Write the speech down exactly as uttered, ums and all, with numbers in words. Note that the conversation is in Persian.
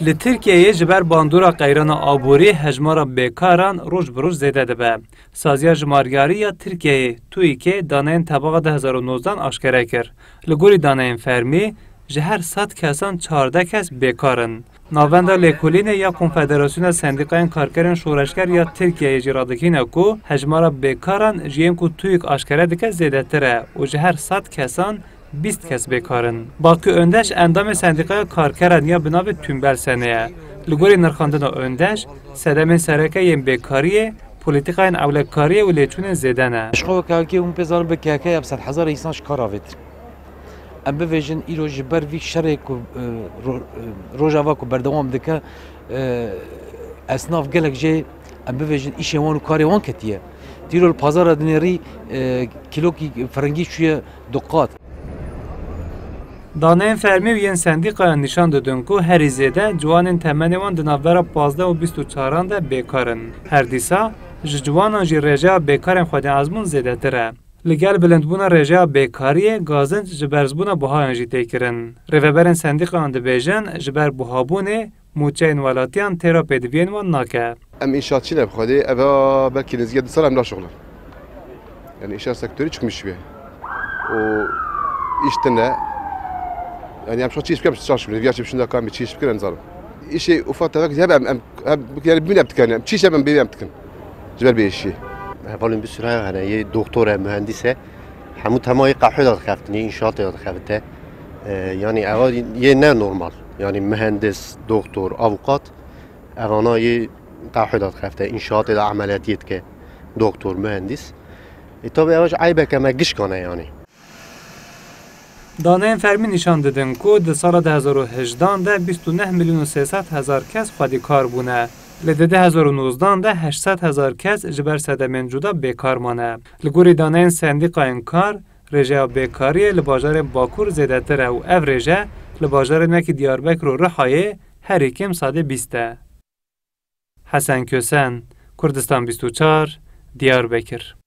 لی ترکیه جبر باندورا قیران آبوری هجمارا بیکاران روز بروز زیده دبه. سازیا جمارگاری یا ترکیه توی که دانین طبقه ده هزار و نوزده آشکره کرد. لگوری دانین فرمی جهر صد کسان چهارده کس بیکارن. ناوندا لیکولین یا کنفدراسیون سندیکای کارگران شورشگر یا ترکیه جرادکینه کو هجمارا بیکاران جیم کو توی آشکره دکه زیده تره و جهر صد کسان بیست کس بیکارن. باکو اندش اندام سندیکای کارگران یا بناو تونبل سنه. لگوری نرخاندن اندش سدمین سرکه یم بیکاریه پولیتیکای اولکاریه و لیچون زیدنه. اشخو که اون پزار بکیکه ابصد هزار ایسانش کاراوید. ام بفیجن ایرو جبر وی شرک و روجاوا کو بردوام دکه اسناف گلک جه ام بفیجن ایشه وان و کاری وان کتیه. دیرو الپازار دنیری کیلوکی فرنگی شویه دقات. دانین فرمی و ین سندیقا نشان دادن که هر زیده جوانین تمنی وان دنابدار پازده و بیست و چهاران ده بیکارن. هر دیسا جوانان جی رجا بیکارن خود ازمون زیده تره. لگل بلندبونا رجا بیکاریه گازن جبرزبونا بوهایان جی تیکرن. روبرن سندیقا اند بیجن جبر بوهابونه موچین ولاتیان تیرا پیدوین وان ناکه. ام اینشاات چی نبخوادی؟ اوا بلکی نزگی دسال ام لا شغله. یعنی اینشاات سکتوری چکمیش بیه. و ایشتنه يعني مش تشيش بكم تشارش من فياش بشنا كام تشيش بكم نزار شيء وفات هذاك هذا ام ام يعني بين بتكلم تشيش ام بين بتكلم جبل بيشي بالون بسرعه انا هي دكتوره مهندسه حمود تماي قاعده خفتني انشاءات خفته يعني اول يه نه نورمال يعني مهندس دكتور افوكات اغانا يه قاعده خفته انشاءات عمليات که دكتور مهندس طبعا اواش عيبه كما گش کنه يعني دانین فرمی نشان دادن که در سال دو هزار و هجده ده بیست و نه میلیون و سیصد هزار کس خودی کار بونه. لده دو هزار و نوزده ده هشتصد هزار کس جبر سدمین جدا بیکار مانه. لگوری دانین سندیقای کار رژه بیکاری لباجار باکور زیده تره و او رژه لباجار نکی دیاربکر و رحایه هر یکم ساده بیسته. حسن کوسن، کردستان بیست و چهار، دیاربکر.